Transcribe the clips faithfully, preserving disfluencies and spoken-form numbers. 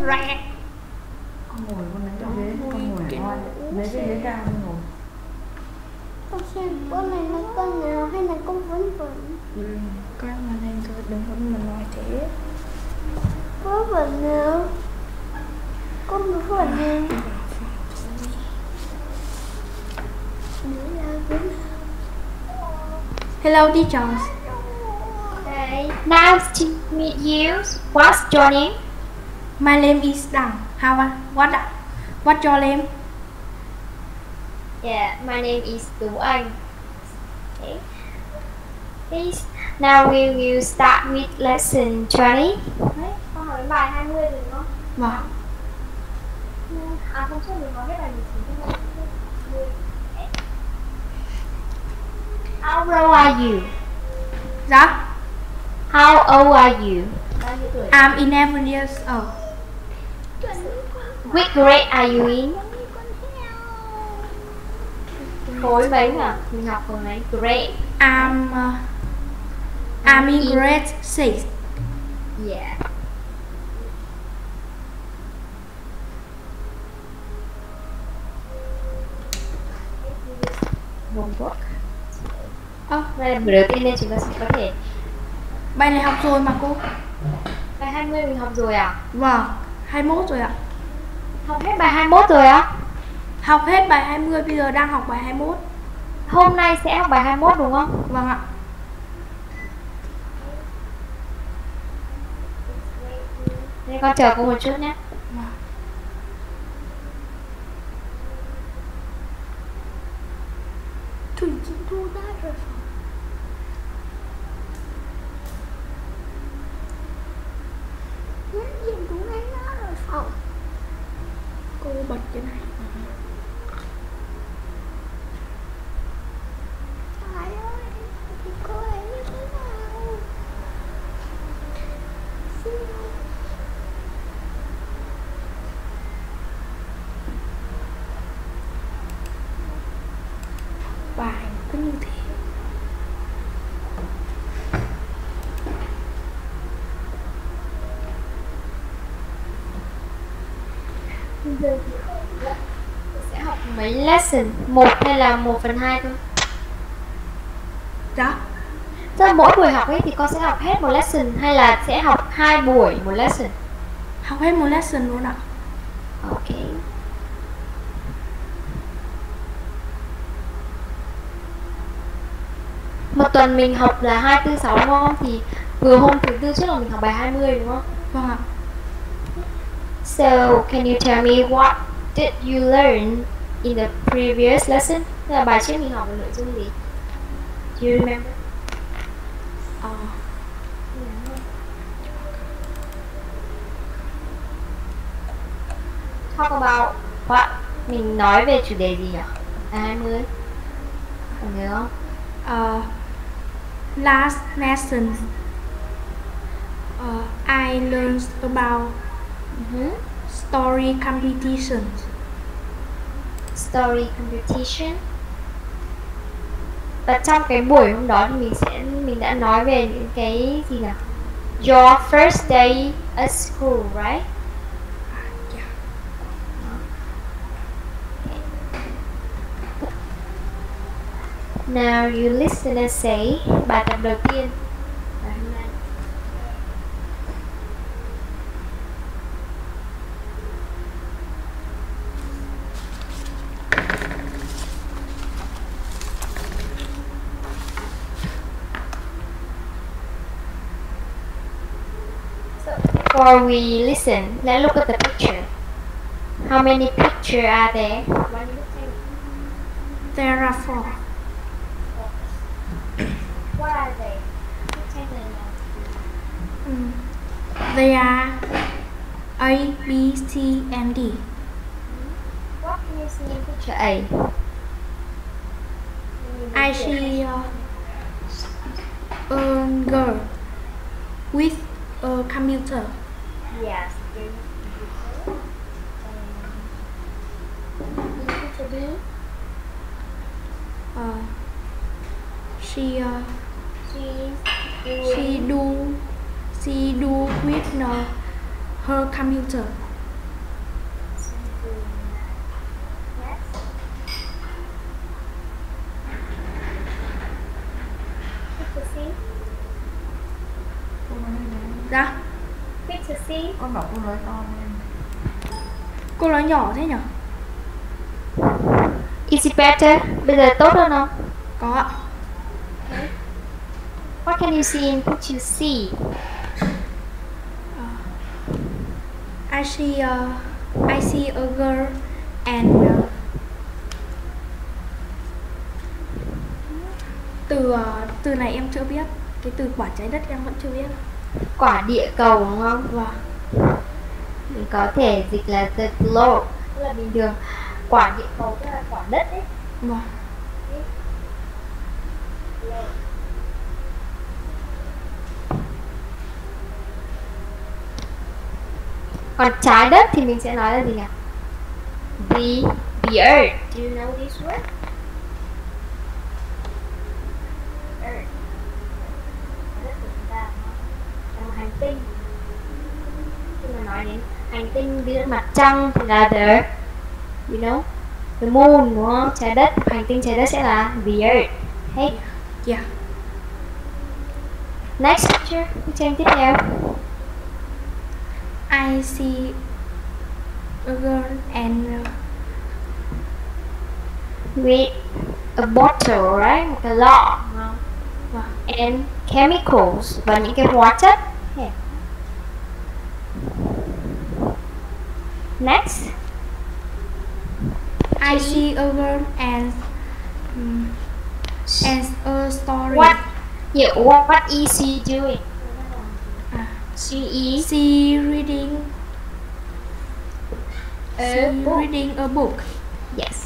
rat. Con ngồi con lấy cái ghế, con ngồi thôi. Lấy cái ghế cao con ngồi. Con xem con này là con nào hay là con vẫn vẫn? Ừ, con mà nên thôi đừng có mà nói thế. Có vẫn nào? Con có vẫn nào? Hello teachers. Okay. Nice to meet you. What's your name? My name is Dang. How are, what what's your name? Yeah, my name is Tú Anh. Okay. Please, now we will start with lesson twenty. Đấy, con hỏi bài hai mươi rồi đúng không? Vâng. À không, trước mình có hết bài mười chín không? How old are you? Dạ. How old are you? I'm eleven years old. Which grade are you in? Khối mấy nhỉ? Mình học khối mấy? Grade. I'm uh, I'm in grade six. Yeah. Homework. Ơ, Đây là buổi đầu tiên nên chúng ta sẽ có thể. bài này học rồi mà cô. Bài hai mươi mình học rồi à? Vâng, hai mươi mốt rồi ạ. Học hết bài hai mươi mốt rồi á? Học hết bài hai mươi, bây giờ đang học bài hai mươi mốt. Hôm nay sẽ học bài hai mươi mốt đúng không? Vâng ạ. Thế con chờ cô một chút nhé. Vâng. Thủy Chính Thu đã rồi. Nhân diện cũng lấy nó rồi phòng. Cô bật cái này. Trời ơi, thì cô ấy như thế nào? Xin lỗi. Bài cứ như thế. Bây giờ sẽ học mấy lesson? Một hay là một phần hai thôi? Dạ. Tức mỗi buổi học ấy thì con sẽ học hết một lesson hay là sẽ học hai buổi một lesson? Học hết một lesson luôn ạ. Ok. Một tuần mình học là hai, tư, sáu đúng không? Thì vừa hôm thứ tư trước là mình học bài hai mươi đúng không? Vâng ạ. So, can you tell me what did you learn in the previous lesson? Tức là bài trước mình học về nội dung gì? Do you remember? Ờ. Talk about what? Mình nói về chủ đề gì nhỉ? À, hai mươi. Còn nhớ không? Uh, last lesson uh, I learned about Uh-huh. story competitions. Story competition. Và trong cái buổi hôm đó thì mình sẽ mình đã nói về những cái gì nào? Your first day at school, right? Yeah. Now you listen and say. Bài tập đầu tiên. Bài hôm nay. Before we listen, let's look at the picture. How many pictures are there? There are four. What are they? Mm. They are A, B, C, and D. What can you see in picture A? I see uh, a girl with a computer. Yes. In picture B? Uh, she uh, She she do she do with uh, her computer. con bảo cô nói to lên. Cô nói nhỏ thế nhở? Is it better? Bây giờ tốt hơn không? Có ạ. What can you see in what you see? I see a, I see a girl and uh, từ uh, từ này em chưa biết. Cái từ quả trái đất em vẫn chưa biết. Quả địa cầu đúng không? Vâng. Mình có thể dịch là the globe, tức là bình thường quả địa cầu tức là quả đất ấy. Vâng. Còn trái đất thì mình sẽ nói là gì nhỉ? The, the earth. Do you know this word? Earth. Đất của chúng ta là một hành tinh. Khi mà nói đến hành tinh ví dụ mặt trăng thì là the, you know, the moon đúng không? Trái đất, hành tinh trái đất sẽ là the earth. Hey. Yeah. Next picture, bức tranh tiếp theo. I see a girl and uh, with a bottle, right? Một cái lọ. Vâng. And chemicals và những cái hóa chất. Yeah. Next, I see a girl and um, and a story. what? Yeah, what, what is she doing? À, She is she reading a she book. reading a book. Yes.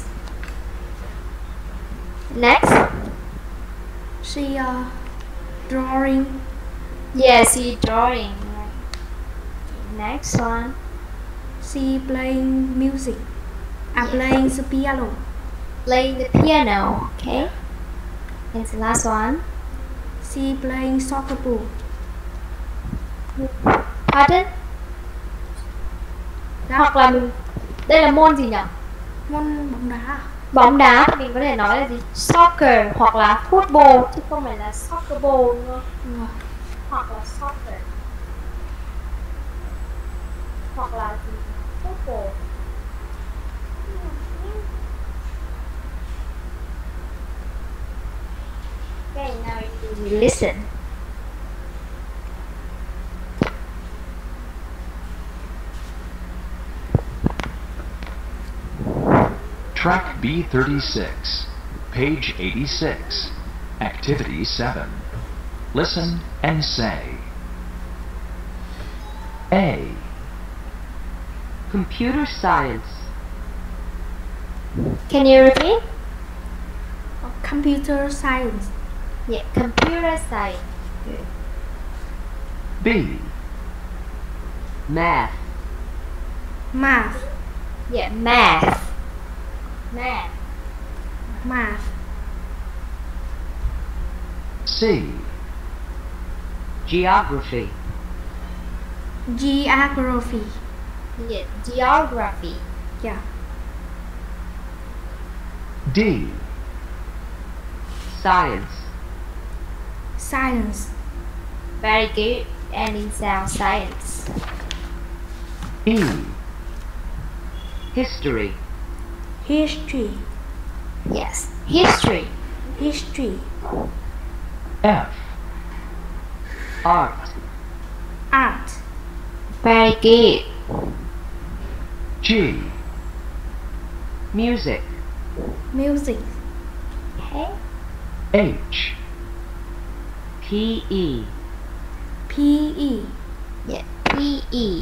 Next, She uh, drawing. yeah, she drawing. Right. Next one, She playing music. I'm Yeah. playing the piano. playing the piano. Okay. And the last one. She playing soccer ball. Pardon? Dạ. Hoặc là mình, đây là môn gì nhỉ? Môn bóng đá à? Bóng đá thì mình có thể nói là gì? Soccer hoặc là football chứ không phải là soccer ball đúng không? Vâng. Hoặc là soccer. Hoặc là gì? Football. Okay, now you listen. Track B thirty-six, page eighty-six, activity seven. Listen and say. A, Computer science. Can you repeat? Computer science. Yeah, computer science. B, Math. Math. Yeah, math. Math. Math. C, Geography. Geography. Yeah, geography. Yeah. D, Science. Science. Very good. And in sound science. E, History. History. Yes, history. History. F, Art. Art. Very good. G, Music. Music. Okay. H, P E. P E. Yeah, P E.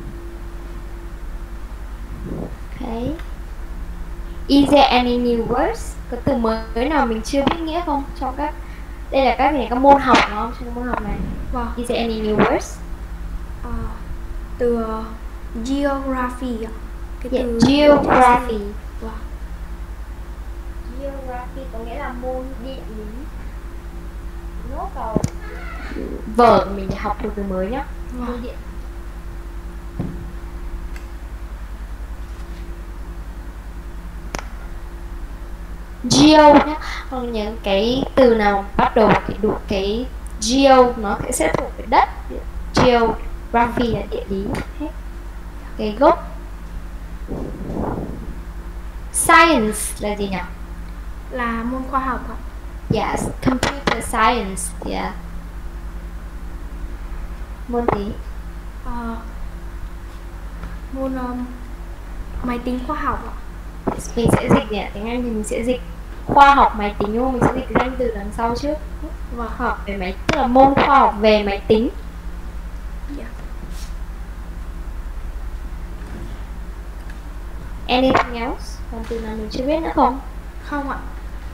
Okay. Is there any new words? Có từ mới nào mình chưa biết nghĩa không? Trong các đây là các các môn học đúng không? Trong các môn học này. Vâng. Is there any new words? Ờ, từ uh, geography ạ. Cái Yeah, từ geography. Vâng. Geography có nghĩa là môn địa lý. Nốt vào vở của mình để học một từ mới nhá. Vâng. Môn địa. Geo nhá. Còn những cái từ nào bắt đầu cái đủ cái geo nó sẽ thuộc về đất. Geography là địa lý. Okay. cái gốc. Science là gì nhỉ? Là môn khoa học ạ. Yes, computer science. Yeah. Môn gì? Ờ, môn um, máy tính khoa học ạ. Mình sẽ dịch nhỉ, tiếng Anh thì mình sẽ dịch khoa học máy tính đúng không? Mình sẽ dịch danh từ đằng sau trước. Và Khoa học về máy, tức là môn khoa học về máy tính. dạ. Anything else? Còn từ nào mình chưa biết nữa không? Không ạ.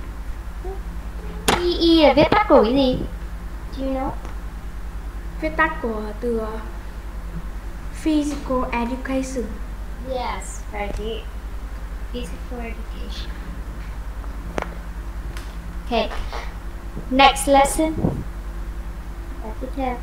pê e là viết tắt của cái gì? Do you know? Viết tắt của từ uh, Physical Education. Yes, very good. Physical education. Okay. Next lesson. Bài tiếp theo.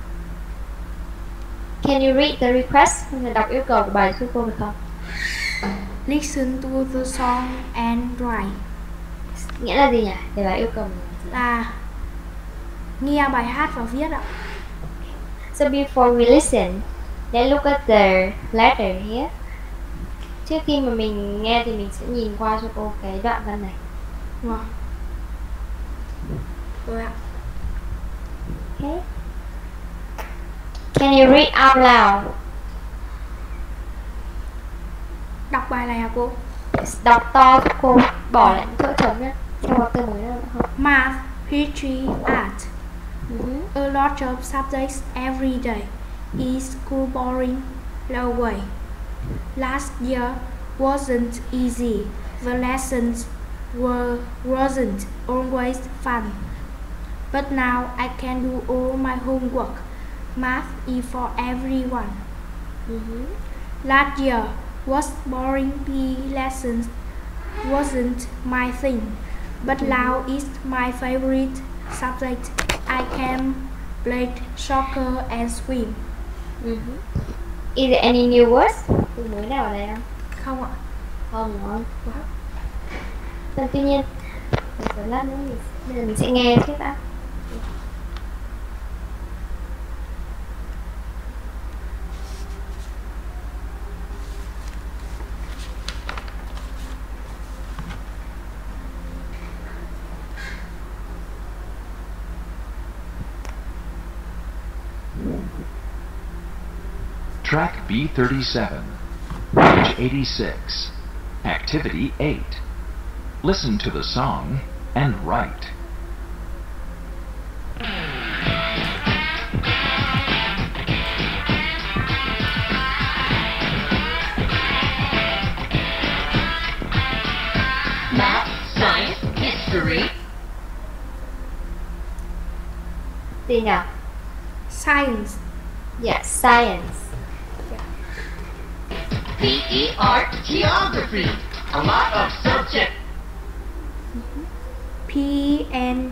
Can you read the request? Mình đọc yêu cầu của bài giúp cô được không? Listen to the song and write. Nghĩa là gì nhỉ? Để bài yêu cầu mình là gì? Là nghe bài hát và viết ạ. So before we listen, let's look at the letter here. Trước khi mà mình nghe thì mình sẽ nhìn qua cho cô cái đoạn văn này. Vâng. Rồi ạ. Okay. Can you read out loud? Đọc bài này hả cô? Yes, đọc to cho cô, bỏ lại những chỗ trống nhé. Xem có từ mới nào nữa không? Math, history, art. Uh-huh. A lot of subjects every day. Is school boring? No way. Last year wasn't easy. The lessons were wasn't always fun. But now I can do all my homework. Math is for everyone. Uh-huh. Last year was boring. P E lessons wasn't my thing. But now it's my favorite subject. I can play soccer and swim. Uh-huh. Is there any new words? Từ mới nào ở đây không? Không ạ. Không đúng không? Vâng, tuy nhiên bây giờ lát nữa mình, bây giờ mình sẽ nghe trước đã. Track B thirty-seven, page eighty-six, Activity eight. Listen to the song and write. Math, science, history. Gì nhỉ? Science. Yes, science. P E art, geography. A lot of subject. P E and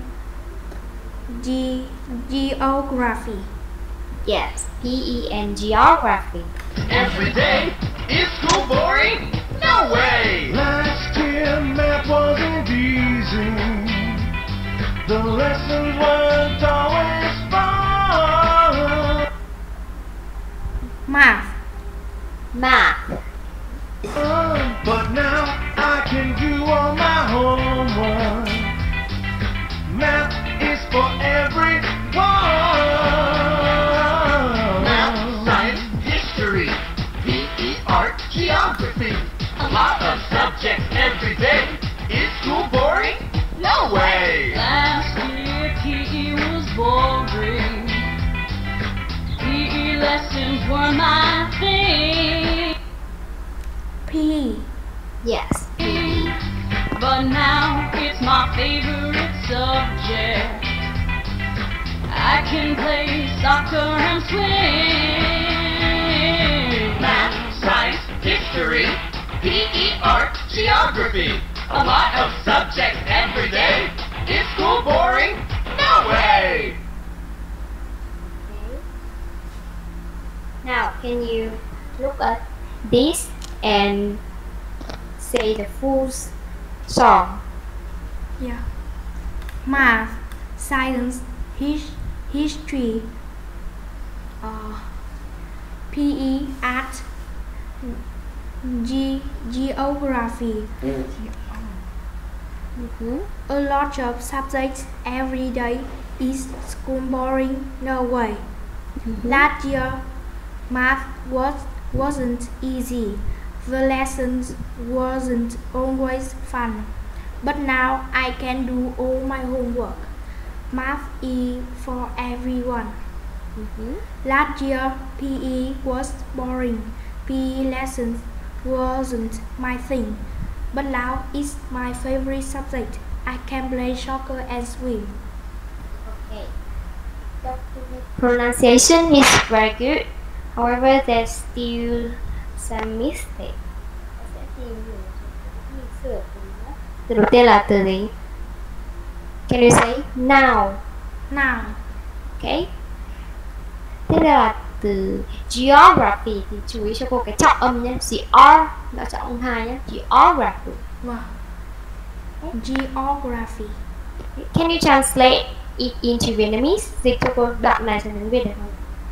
G geography. Yes, P E and geography. Every day. Is school boring? No way. Last year math wasn't easy. The lessons weren't always fun. Math. Math. Uh, but now I can do all my homework. Math is for everyone. Math, science, history. P E art, geography. A lot of subjects every day. Is school boring? No way. Last year P E was boring. P E lessons were my thing. P E. Yes. But now it's my favorite subject. I can play soccer and swim. Math, science, history. P E art, geography. A lot of subjects every day. Is school boring? No way. Okay. Now, can you look at this and say the full s- song? Yeah. Math, science, his, history, uh, P E, art, Ge geography. Mm-hmm. A lot of subjects every day. Is school boring? No way. Mm-hmm. Last year, math was wasn't easy. The lessons wasn't always fun. But now I can do all my homework. Math is for everyone. Mm-hmm. Last year, P E was boring. P E lessons wasn't my thing. But now it's my favorite subject. I can play soccer and swim. Okay. Pronunciation is very good. However, there's still some mistake. Từ đầu tiên là từ gì? Can you say now? Now, Okay. Tiếp theo là từ geography thì chú ý cho cô cái trọng âm nhé. G-R nó trọng âm hai nhé. Geography. wow. Geography. Can you translate it into Vietnamese? Dịch cho cô đoạn này sang tiếng Việt được không?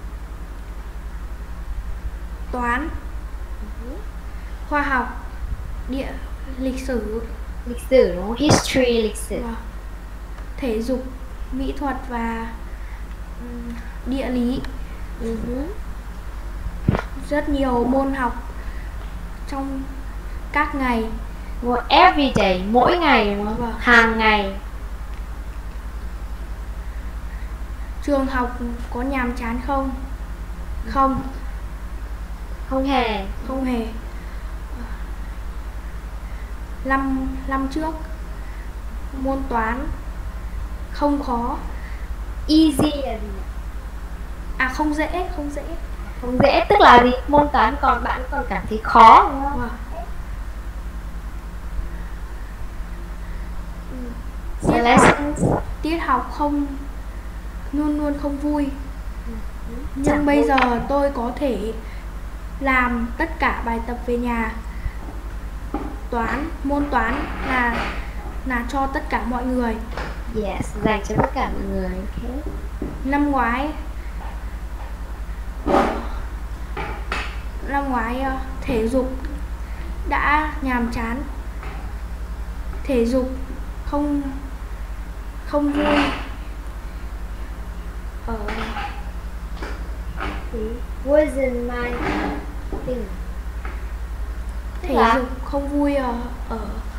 Toán, khoa học, địa, lịch sử, Lịch sử đúng không? History, lịch sử. wow. Thể dục, mỹ thuật và ừm, địa lý. Uh-huh. Rất nhiều môn học trong các ngày. Well, every day, mỗi ngày đúng không? Vâng. Hàng ngày. Trường học có nhàm chán không? Không, Không hề. không hề. Năm năm trước môn toán không khó. Easy là gì nhỉ? À không dễ, không dễ. Không dễ tức là gì? Môn toán còn bạn còn cảm thấy khó đúng không? Wow. The lessons. Tiết học không luôn luôn không vui. Nhưng Chẳng bây vui. giờ tôi có thể làm tất cả bài tập về nhà. Toán, môn toán là là cho tất cả mọi người. Yes, dành cho tất cả mọi người. Okay. Năm ngoái Năm ngoái ờ, thể dục đã nhàm chán. Thể dục không không vui. Ở Wasn't my thing. thể Là? dục không vui ở ở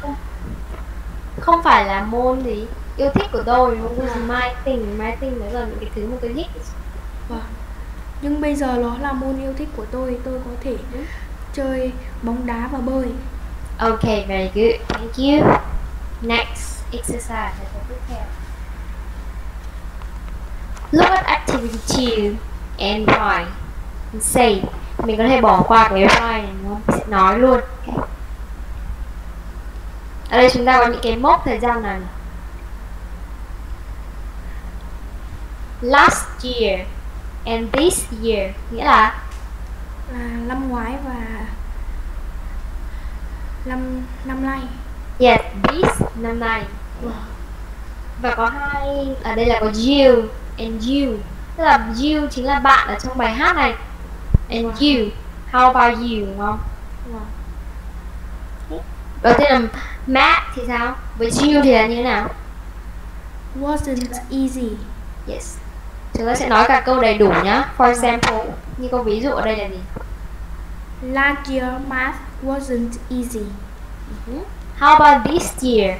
Không phải là môn gì yêu thích của tôi đúng không? Was my thing, my thing đó là những cái thứ mà tôi thích. Vâng. Nhưng bây giờ nó là môn yêu thích của tôi. Tôi có thể chơi bóng đá và bơi. Okay, very good. Thank you. Next exercise. Tiếp theo. Look at activity two and write. And say. Mình có thể bỏ qua cái write này đúng không? Mình sẽ nói luôn. Okay. Ở đây chúng ta có những cái mốc thời gian này. Last year and this year nghĩa là Là năm ngoái và năm năm nay. yes, this năm nay. Và có hai ở đây là có you and you, tức là you chính là bạn ở trong bài hát này. And you, how about you đúng không? Wow. Đầu tiên là Matt thì sao? Với you thì là như thế nào? Wasn't easy. Yes. Chúng ta sẽ nói cả câu đầy đủ nhá. For example, như câu ví dụ ở đây là gì? Last year math wasn't easy. Uh-huh. How about this year?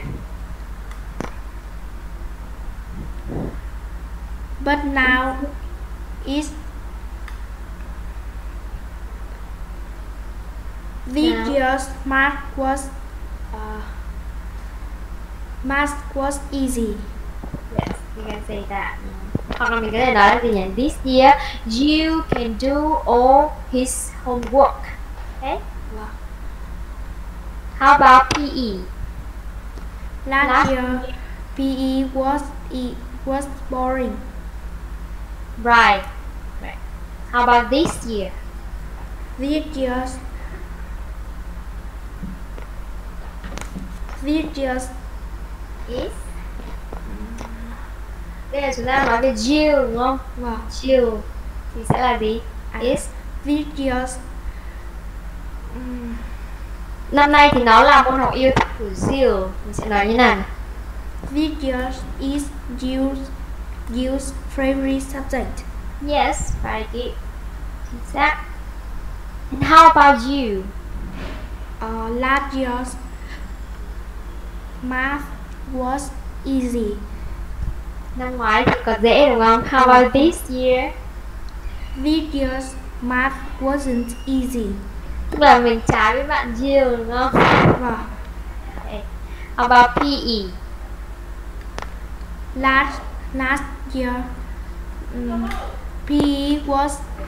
But now it's this Now. year's math was uh, math was easy. Yes, you can say that. Hoặc là mình có thể nói là gì nhỉ? This year you can do all his homework. Okay? Wow. How about P E? Last, Last year P E was e was boring. Right. Right. How about this year? This year's this year's Is? Đây là chúng ta nói về you đúng không? wow. You thì sẽ là gì? À. Is. This year's Năm nay thì nó là môn học yêu thích của Jill. Mình sẽ nói như nào? This year is Jill's, Jill's favorite subject. Yes, very good. Chính xác. And how about you? Uh, last year's math was easy. Năm ngoái thì còn dễ đúng không? How about this year? This year's math wasn't easy. Tức là mình trái với bạn Jill đúng không? Vâng. Okay. How about pê e? Last last year, um, P E was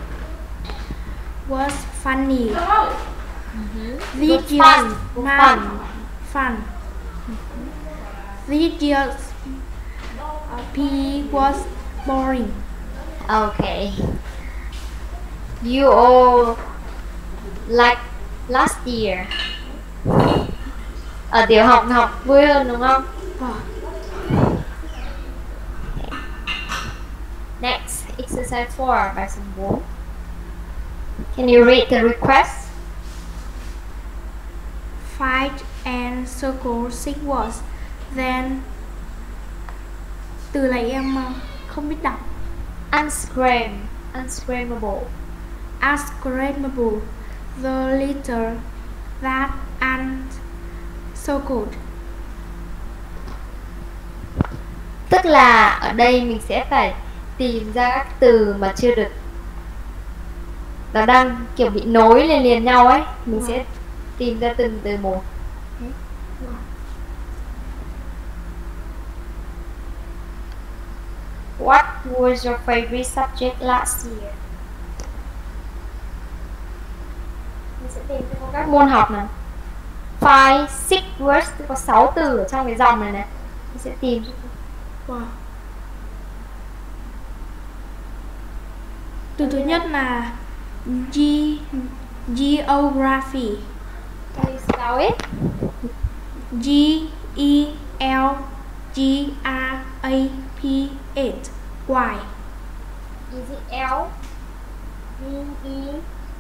was funny. Mm-hmm. This Good year's fun. Good math fun. fun. This year's uh, P E was boring. Okay. You all like last year. Ở tiểu học học vui hơn đúng không? Vâng. Next, exercise four, bài số bốn. Can you read the request? Find and circle six words. Then từ này em uh, không biết đọc. Unscram, unscramable. Unscramble, the letter that uncircled. Tức là ở đây mình sẽ phải tìm ra các từ mà chưa được, nó đang kiểu bị nối liền liền nhau ấy. Mình sẽ tìm ra từng từ một. What was your favorite subject last year? Mình sẽ tìm cho các môn học nào. Five, six words, có sáu từ ở trong cái dòng này này. Mình sẽ tìm cho. Wow. Từ thứ nhất là G geography. Can you spell it? G E L G R A P H Y. Is it L? G E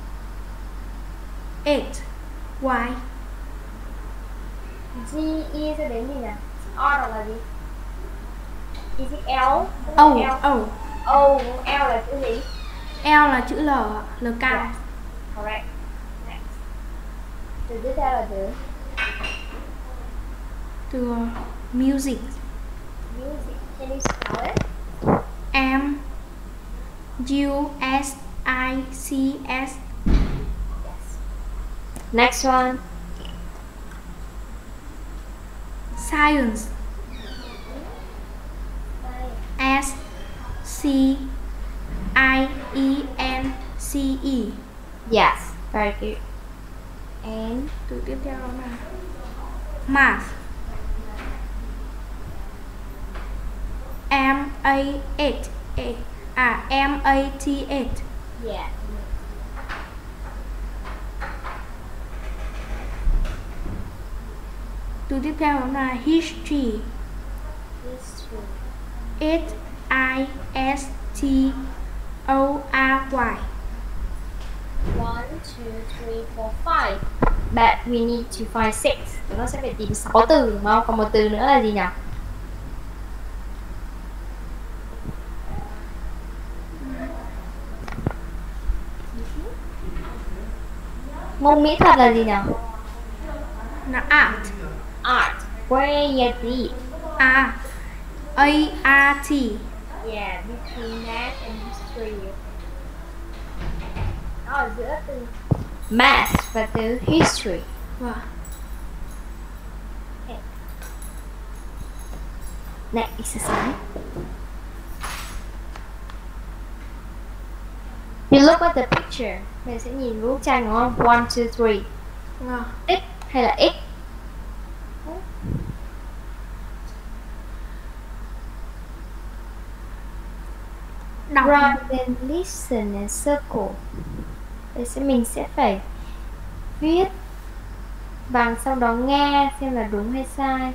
H Y. G E sẽ đến gì nhỉ? O là gì? Is it L? O L. O O, L là chữ gì? L là chữ L, L cao. Yes. Correct. Next. Từ tiếp theo là từ Từ uh, music. music. Can you spell it? M U S I C S. Yes. Next one. Science. S C I E N C E. Yes. Very good. And Từ tiếp theo đó là math. M A H A à M A T H. yeah. Từ tiếp theo đó là history. History. H I S T O R Y. One, two, three, four, five. But we need to find six. Chúng nó sẽ phải tìm sáu từ đúng không? Còn một từ nữa là gì nhỉ? Môn mỹ thuật là gì nhỉ? Là art. Art. Where is it? À A R T. Yeah, between math and history. Nó ở giữa từ math và từ history. Vâng. Okay. Next exercise. You look at the picture. Mình sẽ nhìn bức tranh đúng không? One, two, three. Vâng. X hay là X? Đọc. Rather than listen and circle. Thế sẽ mình sẽ phải viết và sau đó nghe xem là đúng hay sai.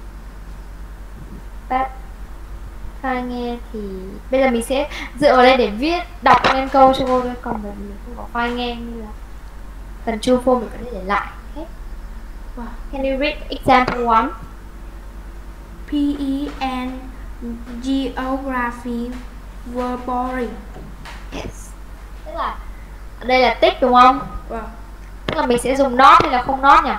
But sai nghe thì bây giờ mình sẽ dựa vào đây để viết đọc lên câu cho cô thôi, còn bởi vì mình không có file nghe như là phần true form mình có thể để lại. Okay. Wow. Can you read example one? P E and geography were boring. Yes. Tức là ở đây là tích đúng không? Wow. Tức là mình sẽ dùng not hay là không not nhỉ?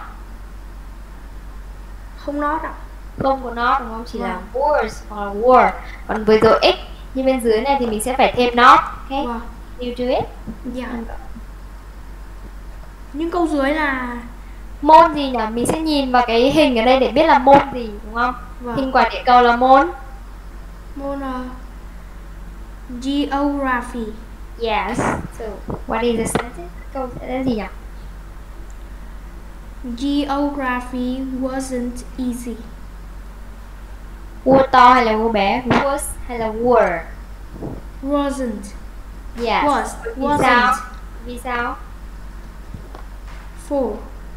Không nói ạ. Không có not đúng không? Chỉ là words hoặc là word. Còn với dấu x như bên dưới này thì mình sẽ phải thêm not. Okay? Wow. You do it. Dạ. Nhưng câu dưới là Môn gì nhỉ? Mình sẽ nhìn vào cái hình ở đây để biết là môn gì đúng không? Vâng. Hình quả địa cầu là môn môn uh, geography. Yes. So what is the sentence? Câu sẽ là gì nhỉ? Geography wasn't easy. Vua to hay là vua bé? Was hay là were? Wasn't. Yes. Was. Vì Wasn't. sao? Vì sao? For.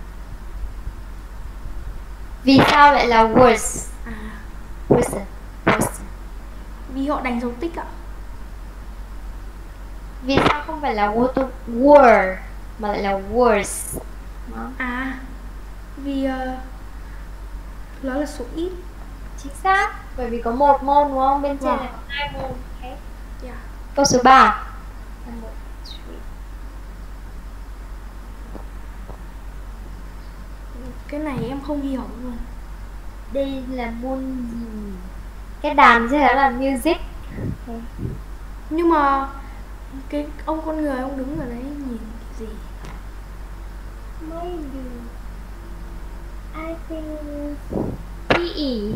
Vì sao lại là was? À, Wasn't. Wasn't. vì họ đánh dấu tích ạ. Vì sao không phải là what were mà lại là worse? Đó. À, vì uh, nó là số ít. Chính xác. Bởi vì có một môn đúng không? Bên trên Wow. là có hai môn. Okay. Yeah. Câu số ba. Cái này em không hiểu luôn. Đây là môn gì? Cái đàn chứ đó là music. Okay. Nhưng mà cái ông con người ông đứng ở đấy nhìn cái gì? Maybe I think pê e.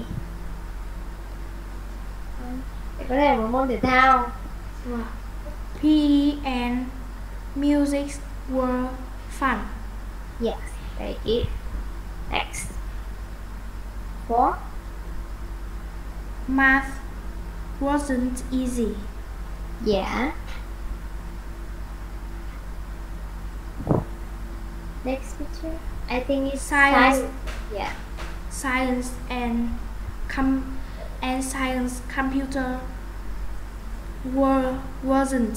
Để có thể là một môn thể thao. Wow. P E and music were fun. Yes, very good. Next. Four. Math wasn't easy. Yeah. Next picture. I think it's Science. science. Yeah. Science and com and science computer were wasn't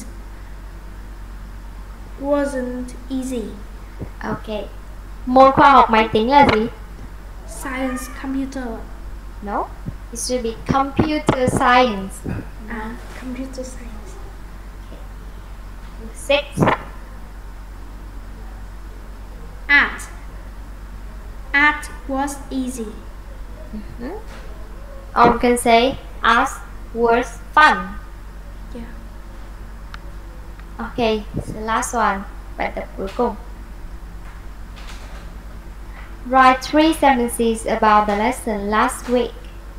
wasn't easy. Okay. Môn khoa học máy tính là gì? Science computer. No. It should be computer science. À, computer science. Six. Art. Art was easy. Mm-hmm. Or we can say art was fun. Yeah. Okay, so last one. Bài tập cuối cùng. Write three sentences about the lesson last week.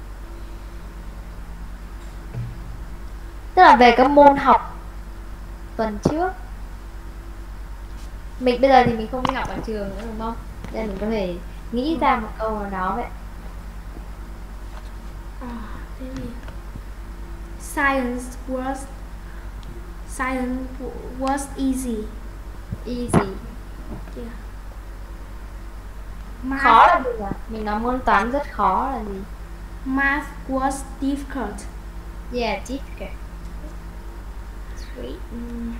Tức là về các môn học tuần trước. Mình bây giờ thì mình không đi học ở trường nữa đúng không? Nên mình có thể nghĩ ra một câu nào đó vậy. À, thế gì? Science was Science was easy. Easy. Yeah. Math, Khó là gì ạ? Mình nói môn toán rất khó là gì? Math was difficult. Yeah, difficult. Three. Mm.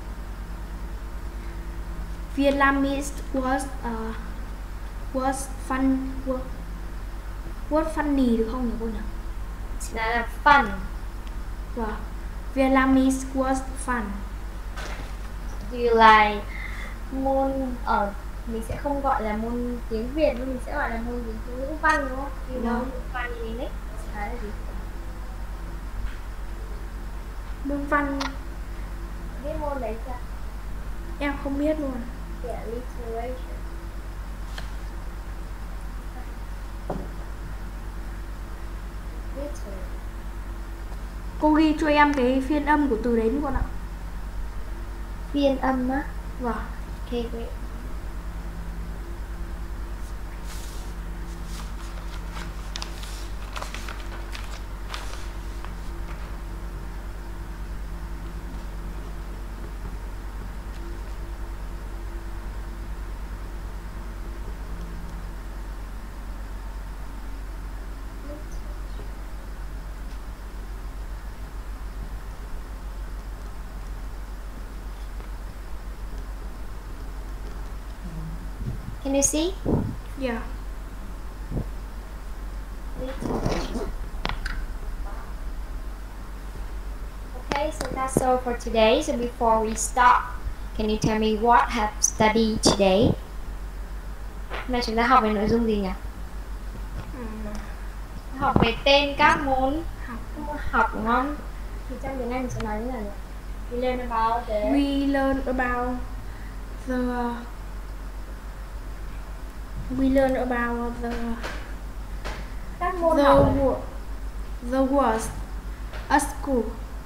Vietnamese was uh, was fun was, was funny được không nhỉ cô nhỉ? Chỉ nói là fun. Wow. Vietnamese was fun. Do you like môn ở mình sẽ không gọi là môn tiếng Việt nhưng mình sẽ gọi là môn tiếng ngữ văn đúng không? You know fun in English là gì? Môn văn Biết môn đấy chưa? em không biết luôn. Yeah, literature. Literature. Cô ghi cho em cái phiên âm của từ đấy con ạ. Phiên âm á. Vâng. Okay, great. Can you see? Yeah. That's all for today. So before we start, can you tell me what have studied today? Hôm nay chúng ta học về nội dung gì nhỉ? Học về tên các môn học học đúng không? Thì trong tiếng Anh mình sẽ nói như nào nhỉ? We learn about the We learn about the we learn about the các môn the học. wo- the words at school.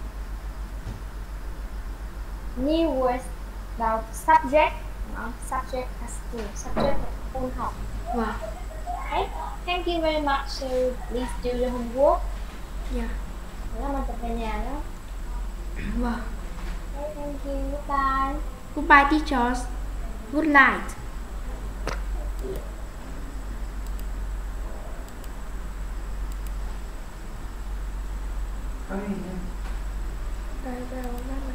New words about subject, đúng không? Subject at school. Subject là môn học. Wow. Okay. Thank you very much. So please do the homework. Yeah. Đó là bài tập về nhà đó. Wow. Okay, thank you. Goodbye. Goodbye, teachers. Good night. Có gì không? Đây, đây, đây.